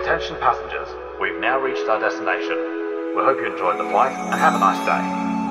Attention passengers, we've now reached our destination. We hope you enjoyed the flight and have a nice day.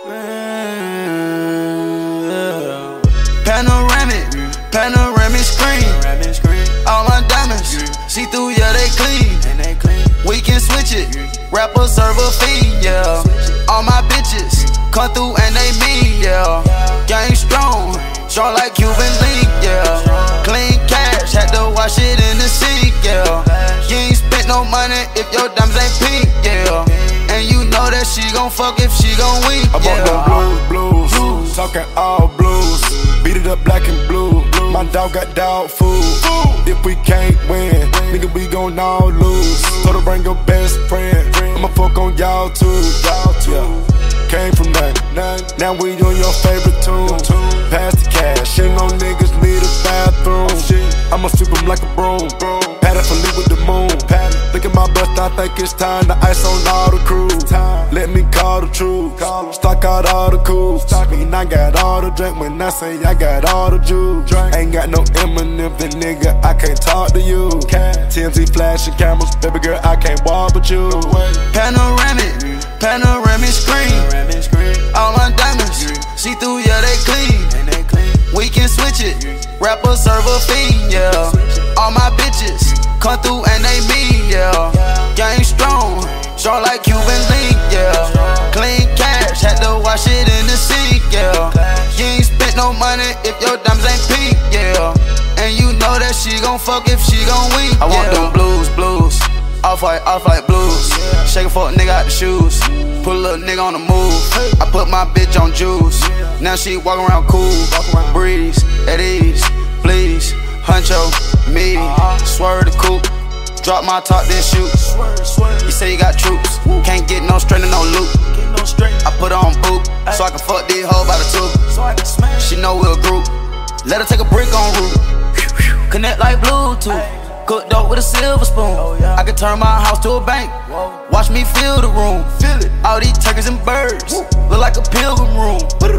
Panoramic screen. All my diamonds, see through, yeah, they clean. We can switch it, rapper, server, fiend, yeah. All my bitches come through and they mean, yeah. Gang strong like Cuban link, yeah. Clean cash, had to wash it in the sink, yeah. You ain't spent no money if your diamonds ain't pink, yeah. And you know that she gon' fuck if she gon' wink, yeah. I bought them blues, talking all blues. Beat it up black and blue. My dog got dog food. If we can't win, nigga, we gon' all lose. So to bring your best friend, I'ma fuck on y'all too. Yeah. Came from nothing, now we on your favorite tune. Pass the cash, shit on niggas need a bathroom. I'ma sweep them like a broom. Pat for leave with the moon. Look at my bust, I think it's time to ice on all the crew. Let me call the truth, stock out all the cool. Mean I got all the drink when I say I got all the juice. Ain't got no M&M, then nigga, I can't talk to you. TMZ flashing cameras, baby girl, I can't walk with you. Panoramic screen. All my diamonds, see through, yeah, they clean. We can switch it, rapper, server, fiend, yeah. All my bitches come through and they mean, yeah. Gang strong like Cuban link, yeah. Clean cash, had to wash it in the sink, yeah. You ain't spent no money if your diamonds ain't pink, yeah. And you know that she gon' fuck if she gon' wink, yeah. I want them blues, off-white blues. Shake a fuck nigga out the shoes. Put a little nigga on the move. I put my bitch on juice. Now she walking around cool. Breeze, at ease, please. Huncho, me, swerve the coupe. Drop my top, then shoot. You say you got troops. Can't get no straight and no loop. I put her on boot, so I can fuck these hoes by the two. She know we're a group. Let her take a brick on route. Connect like Bluetooth. Cook dope with a silver spoon. I can turn my house to a bank. Watch me fill the room. All these turkeys and birds look like a pilgrim room.